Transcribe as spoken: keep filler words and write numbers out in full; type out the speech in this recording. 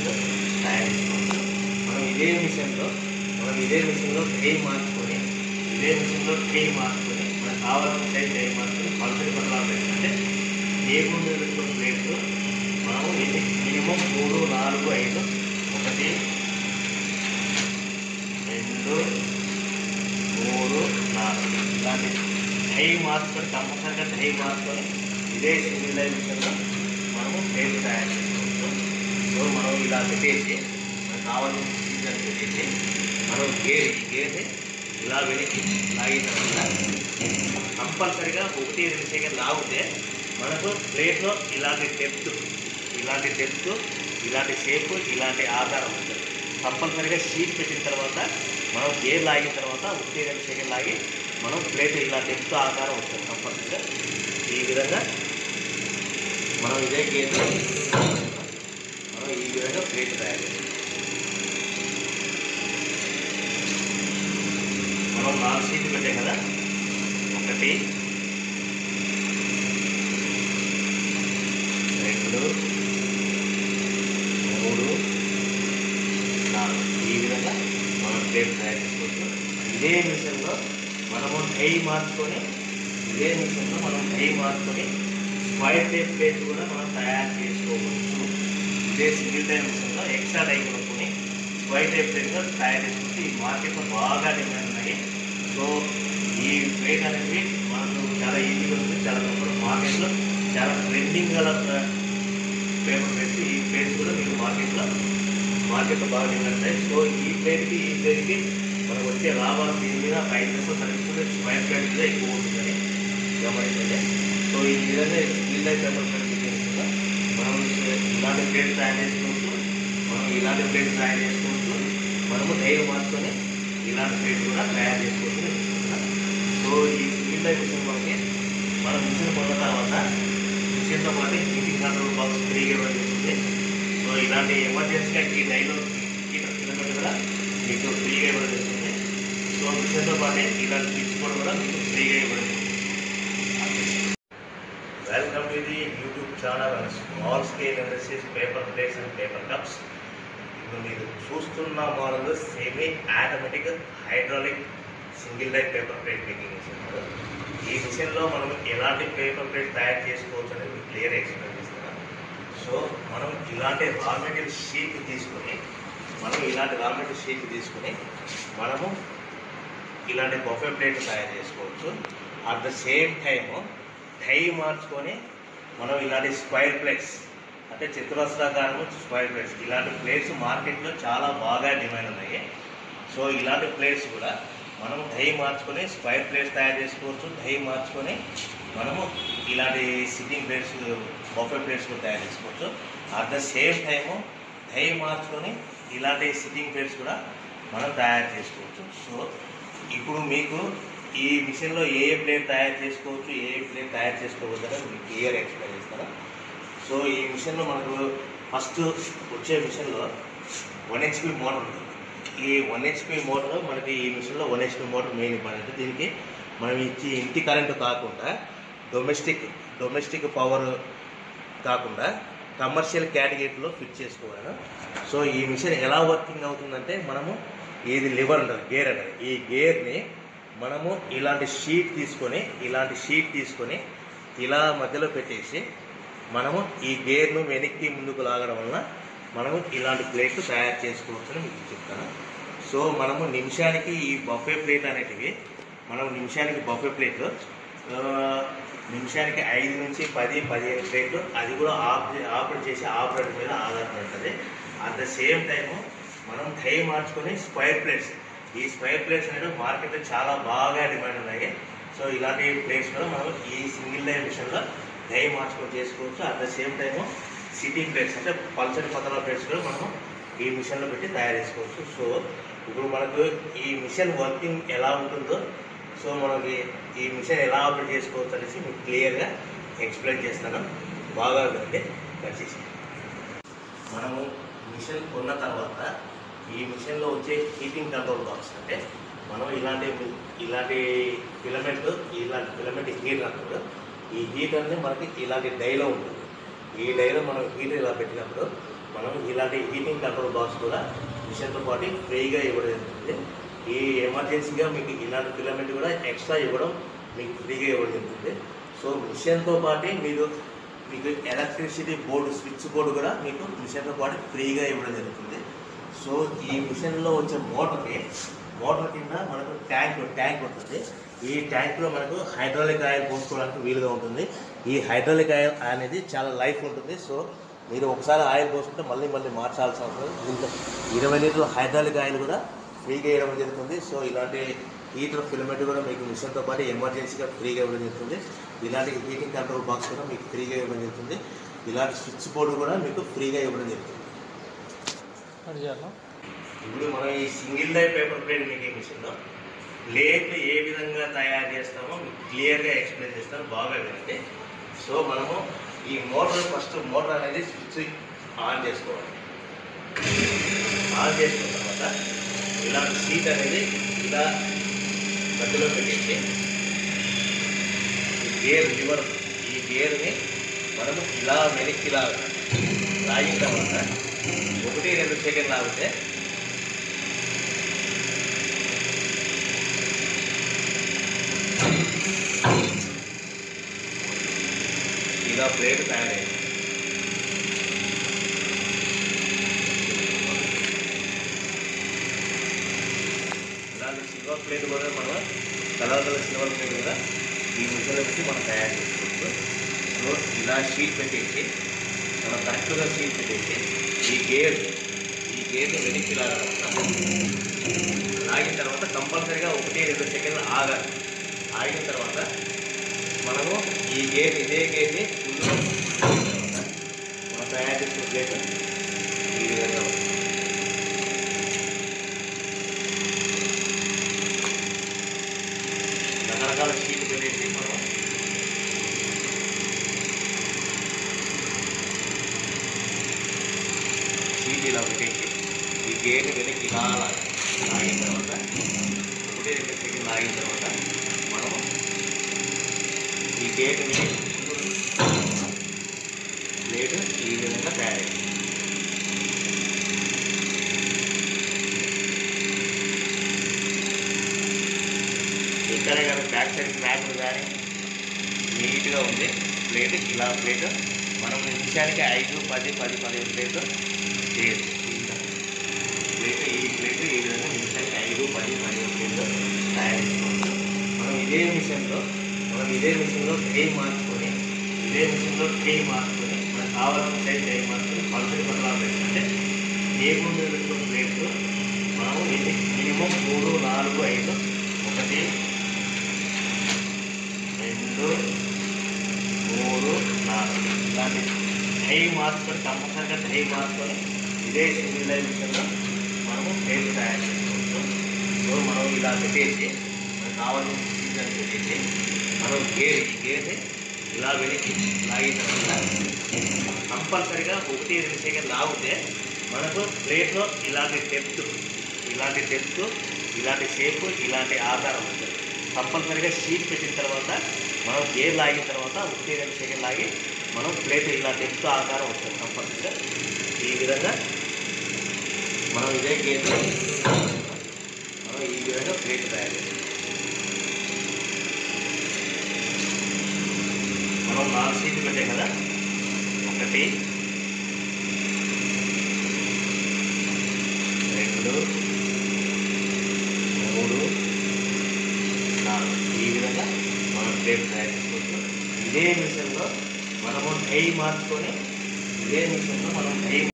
తయారు చేసుకోవచ్చు. మనం ఇదే మిషన్లో మనం ఇదే మిషన్లో ట్రై మార్చుకొని ఇదే మిషన్లో ట్రై మార్చుకొని మనకు కావాల్సిన సైజ్ ట్రై మార్చుకొని పల్సరి పదలాలు పెట్టాలంటే టేబుల్ మీద పెట్టుకున్న ప్లేట్లు మనము ఇది మినిమం మూడు నాలుగు ఐదు ఒకటి రెండు మూడు నాలుగు ఇలాంటి డై మార్చుకొని కంపల్సరిగా డై మార్చుకొని ఇదే సింగిల్ డై మిషన్లో మనము ప్లేట్లు తయారు చేసుకోవచ్చు. సో మనం ఇలా పెట్టేసి మనకు కావాల్సిన సీజన్ పెట్టేసి మనం గేర్ ఈ గేర్ని ఇలా వెనక్కి లాగిన తర్వాత కంపల్సరిగా ఒకటి రెండు సెకండ్ లాగితే మనకు ప్లేట్లో ఇలాంటి డెప్త్ ఇలాంటి డెప్త్ ఇలాంటి షేప్ ఇలాంటి ఆకారం ఉంటుంది. కంపల్సరిగా షీట్ పెట్టిన తర్వాత మనం గేర్ లాగిన తర్వాత ఒకటి రెండు సెకండ్ లాగి మనం ప్లేట్ ఇలా డెప్త్ ఆకారం వస్తుంది. కంపల్సరిగా ఈ విధంగా మనం ఇదే గేర్ మనం ఈ విధంగా ప్లేట్ తయారు చేస్తాం. మనం నాలుగు షీట్లు పెట్టాం కదా, ఒకటి రెండు మూడు నాలుగు ఈ విధంగా మనం ప్లేట్ తయారు చేసుకోవచ్చు. ఇదే మిషన్లో మనము డై మార్చుకొని ఇదే మిషన్లో మనం డై మార్చుకొని స్క్వైర్ టైప్ ప్లేట్ కూడా మనం తయారు చేసుకోవచ్చు. ఇదే సింగిల్ టైప్ మిషన్లో ఎక్స్ట్రా డై కొనుక్కొని స్క్వైర్ టైప్ ప్లేట్ కూడా తయారు చేసుకుంటే ఈ మార్కెట్లో బాగా డిమాండ్ ఉన్నాయి. సో ఈ ప్లేట్ అనేది మనకు చాలా ఈజీగా ఉంటుంది, చాలా తక్కువ మార్కెట్లో చాలా ట్రెండింగ్ గల పేపర్ ప్లేట్స్. ఈ ప్లేట్స్ కూడా మీకు మార్కెట్లో మార్కెట్లో బాగా డిమాండ్ ఉంటాయి. సో ఈ ప్లేట్కి ఈ ప్లేట్కి మనకు వచ్చే లాభాలు దీని మీద ఐదు పైసలు తగ్గిస్తుంది. స్క్వైర్ ప్లేట్ మీద ఎక్కువ ఉంటుందని గమనించండి. సో ఈ విధంగా స్టీల్ లైఫ్ పేపర్ ప్లేట్ మనం ఇలాంటి ప్లేట్ తయారు చేసుకోవచ్చు, మనం ఇలాంటి ప్లేట్ తయారు చేసుకోవచ్చు, మనము ధైర్యం మార్చుకొని ఇలాంటి ప్లేట్ కూడా తయారు చేసుకోవచ్చు. సో ఈ స్టీల్ లైఫ్ మిషన్ మనకి మనం మిషన్ కొన్న తర్వాత మిషన్తో పాటు హీటింగ్ కంట్రోల్ బాక్స్ ఫ్రీగా ఇవ్వడం జరుగుతుంది. సో ఇలాంటి ఎమర్జెన్సీగా ఈ డైలో హీటర్ కిలోమీటర్ కూడా మీకు ఫ్రీగా ఇవ్వడం జరుగుతుంది. సో మిషన్తో పాటు ఇలాంటి స్విచ్ కూడా కూడా మీకు ఫ్రీగా ఇవ్వడం జరుగుతుంది. Welcome to the YouTube channel small scale industries paper plates and paper cups. ఇప్పుడు మీరు చూస్తున్న model semi automatic hydraulic single die paper plate making machine. ఈ మిషన్లో మనం ఎలాంటి పేపర్ ప్లేట్ తయారు చేసుకోవచ్చు అనేది మీకు క్లియర్ ఎక్స్ప్లెయిన్ చేస్తున్నాను. సో మనం ఇలాంటి రా మెటీరియల్ షీట్ తీసుకొని మనం ఇలాంటి రా మెటీరియల్ షీట్ తీసుకొని మనము ఇలాంటి బఫే ప్లేట్ తయారు చేసుకోవచ్చు. At the same time die మార్చుకొని మనం ఇలాంటి స్క్వైర్ ప్లేట్స్ అంటే చతురస్రాకారము స్క్వైర్ ప్లేట్స్ ఇలాంటి ప్లేట్స్ మార్కెట్లో చాలా బాగా డిమాండ్ ఉన్నాయి. సో ఇలాంటి ప్లేట్స్ కూడా మనం డై మార్చుకొని స్క్వైర్ ప్లేట్స్ తయారు చేసుకోవచ్చు. డై మార్చుకొని మనము ఇలాంటి సిట్టింగ్ ప్లేట్స్ బఫే ప్లేట్స్ కూడా తయారు చేసుకోవచ్చు. At the same time die మార్చుకొని ఇలాంటి సిట్టింగ్ ప్లేట్స్ కూడా మనం తయారు చేసుకోవచ్చు. సో ఇప్పుడు మీకు ఈ మిషన్లో ఏ ఏ ప్లేట్ తయారు చేసుకోవచ్చు, ఏ ఏ ప్లేట్ తయారు చేసుకోవద్దు అని మీకు క్లియర్ ఎక్స్ప్లెయిన్ చేస్తాను. సో ఈ మిషన్లో మనకు ఫస్ట్ వచ్చే మిషన్లో వన్ హెచ్పి మోటార్ ఉంటుంది. ఈ వన్ హెచ్పి మోటార్ మనకి ఈ మిషన్లో one HP motor main important. దీనికి మనం ఇచ్చి ఇంటి కరెంటు కాకుండా డొమెస్టిక్ డొమెస్టిక్ పవర్ కాకుండా కమర్షియల్ కేటగిరీలో ఫిట్ చేసుకోవాలి. సో ఈ మిషన్ ఎలా వర్కింగ్ అవుతుందంటే మనము ఇది లివర్ ఉంటుంది, గేర్ అంటారు. ఈ గేర్ని మనము ఇలాంటి షీట్ తీసుకొని ఇలాంటి షీట్ తీసుకొని ఇలా మధ్యలో పెట్టేసి మనము ఈ గేర్ను వెనక్కి ముందుకు లాగడం వలన మనము ఇలాంటి ప్లేట్లు తయారు చేసుకోవచ్చని మీకు చెప్తాను. సో మనము నిమిషానికి ఈ బఫే ప్లేట్ అనేటివి మనం నిమిషానికి బఫే ప్లేట్లు నిమిషానికి ఐదు నుంచి పది పదిహేను ప్లేట్లు అది కూడా ఆపరేట్ ఆపరేట్ చేసే ఆపరేటర్ మీద ఆధారపడి ఉంటుంది. అట్ ద సేమ్ టైము మనం డై మార్చుకొని స్క్వైర్ ప్లేట్స్ ఈ స్క్వైర్ ప్లేట్స్ అనేవి మార్కెట్లో చాలా బాగా డిమాండ్ ఉన్నాయి. సో ఇలాంటి ప్లేట్స్ కూడా మనం ఈ సింగిల్ డై మిషన్లో డై మార్చుకొని చేసుకోవచ్చు. At the same time sitting plates అంటే పల్చని పతల ప్లేట్స్ కూడా మనం ఈ మిషన్లో పెట్టి తయారు చేసుకోవచ్చు. సో ఇప్పుడు మనకు ఈ మిషన్ వర్కింగ్ ఎలా ఉంటుందో సో మనకి ఈ మిషన్ ఎలా ఆపరేట్ చేసుకోవచ్చు అనేసి మీకు క్లియర్గా ఎక్స్ప్లెయిన్ చేస్తాను. బాగా వినండి దయచేసి. మనము మిషన్ కొన్న తర్వాత ఈ మిషన్లో వచ్చే హీటింగ్ కంట్రోల్ బాక్స్ అంటే మనం ఇలాంటి ఇలాంటి ఫిలమెంట్ ఇలాంటి ఫిలమెంట్ హీటర్ అంటారు. ఈ హీటర్ని మనకి ఇలాంటి డైలో ఉంటుంది. ఈ డైలో మనం హీటర్ ఇలా పెట్టినప్పుడు మనం ఇలాంటి హీటింగ్ కంట్రోల్ బాక్స్ కూడా మిషన్తో పాటు ఫ్రీగా ఇవ్వడం జరుగుతుంది. ఈ ఎమర్జెన్సీగా మీకు ఇలాంటి ఫిలమెంట్ కూడా ఎక్స్ట్రా ఇవ్వడం మీకు ఫ్రీగా ఇవ్వడం జరుగుతుంది. సో మిషన్తో పాటు మీరు మీకు ఎలక్ట్రిసిటీ బోర్డు స్విచ్ బోర్డు కూడా మీకు మిషన్తో పాటు ఫ్రీగా ఇవ్వడం జరుగుతుంది. సో ఈ మిషన్లో వచ్చే మోటార్కి మోటార్ కింద మనకు ట్యాంక్ ట్యాంక్ ఉంటుంది. ఈ ట్యాంక్లో మనకు హైడ్రాలిక్ ఆయిల్ పోసుకోవడానికి వీలుగా ఉంటుంది. ఈ హైడ్రాలిక్ ఆయిల్ అనేది చాలా లైఫ్ ఉంటుంది. సో మీరు ఒకసారి ఆయిల్ పోసుకుంటే మళ్ళీ మళ్ళీ మార్చాల్సిన అవసరం లేదు. దీంట్లో ఇరవై లీటర్ల హైడ్రాలిక్ ఆయిల్ కూడా ఫ్రీగా ఇవ్వడం జరుగుతుంది. సో ఇలాంటి హీటర్ ఫిలమెంట్ కూడా మీకు మిషన్తో పాటు ఎమర్జెన్సీగా ఫ్రీగా ఇవ్వడం జరుగుతుంది. ఇలాంటి హీటింగ్ కంట్రోల్ బాక్స్ కూడా మీకు ఫ్రీగా ఇవ్వడం జరుగుతుంది. ఇలాంటి స్విచ్ బోర్డు కూడా మీకు ఫ్రీగా ఇవ్వడం జరుగుతుంది. ఇప్పుడు మనం ఈ single die paper plate making మిషన్లో ప్లేట్ ఏ విధంగా తయారు చేస్తామో మీకు క్లియర్గా ఎక్స్ప్లెయిన్ చేస్తాను, బాగా వినండి. సో మనము ఈ మోటార్ ఫస్ట్ మోటార్ అనేది స్విచ్ ఆన్ చేసుకోవాలి. ఆన్ చేసుకున్న తర్వాత ఇలాంటి సీట్ అనేది ఇలా మధ్యలో పెట్టేసి ఈ గేర్ లివర్ ఈ గేర్ని మనము ఇలా వెనక్కి ఇలా లాగిన తర్వాత ఒకటి రెండు సెకండ్ లాగితే ఇలా ప్లేట్ తయారైంది. ఇలాంటి సిల్వర్ ప్లేట్ కూడా మనం కలర్ కలర్ సిల్వర్ ప్లేట్ కూడా ఈ ముద్దలో పెట్టి మనం తయారు చేసుకోవచ్చు. సో ఇలా షీట్ పెట్టేసి మనం కరెక్ట్గా షీట్ పెట్టేసి ఈ గేర్ ఈ గేర్ని వెనక్కి లాగాలి. లాగిన తర్వాత కంపల్సరీగా ఒకటి రెండు సెకండ్లు ఆగాలి. ఆగిన తర్వాత మనము ఈ గేర్ ఇదే గేర్ని మనం తయారు చేసిన ప్లేట్ ఈ విధంగా రకరకాల షీట్ పెట్టేసి మనం షీట్ ఇలా పెట్టేసి ఈ గేర్ని వెనక్కి ఇలా లాగిన తర్వాత ఒకటి రెండు సెకండ్ లాగిన తర్వాత మనము ఈ గేట్ని ప్లేట్ ఈ విధంగా తయారైంది. ఇక్కడ కానీ బ్యాక్ సైడ్ క్రాక్ కానీ నీట్గా ఉంది. ప్లేట్ ఇలా ప్లేట్ మనం నిమిషానికి ఐదు పది పది పదిహేను ప్లేట్ చేయొచ్చు. ప్లేట్ ఈ ప్లేట్ ఈ విధంగా నిమిషానికి ఐదు పది పదిహేను ప్లేట్ తయారు చేసుకోవచ్చు. మనం ఇదే మిషన్లో మనం ఇదే మిషన్లో ట్రే మార్చుకొని ఇదే మిషన్లో ట్రే మార్చుకొని మనకు కావాల్సిన సైజ్ ట్రే మార్చుకొని పల్సరి పట్ల పెట్టుకుంటే టేబుల్ మీద పెట్టుకున్న ప్లేట్లు మనం ఇది మినిమం మూడు నాలుగు ఐదు ఒకటి రెండు మూడు నాలుగు ఇలాంటి ట్రై మార్చుకొని కంపల్సరిగా ట్రై మార్చుకొని ఇదే సింగిల్ లైన్ మిషన్లో మనము ప్లేట్లు తయారు చేసుకోవచ్చు. సో మనం ఇలా పెట్టేసి మనకు కావాల్సిన సీజన్ పెట్టేసి మనం గేర్ ఈ గేర్ని ఇలా వెనక్కి లాగిన తర్వాత కంపల్సరిగా ఒకటి రెండు సెకండ్ లాగితే మనకు ప్లేట్లో ఇలాంటి డెప్త్ ఇలాంటి డెప్త్ ఇలాంటి షేప్ ఇలాంటి ఆకారం ఉంటుంది. కంపల్సరిగా షీట్ పెట్టిన తర్వాత మనం గేర్ లాగిన తర్వాత ఒకటి రెండు సెకండ్ లాగి మనం ప్లేట్ ఇలా డెప్త్ ఆకారం వస్తుంది. కంపల్సరిగా ఈ విధంగా మనం ఇదే గేర్లో మనం ఈ విధంగా ప్లేట్ తయారు చేస్తాం. మనం నాలుగు సీట్లు పెట్టాం కదా, ఒకటి రెండు మూడు నాలుగు ఈ విధంగా మనం ప్లేట్ తయారు చేసుకోవచ్చు. ఇదే మిషన్లో మనము డై మార్చుకొని ఇదే మిషన్లో మనం డై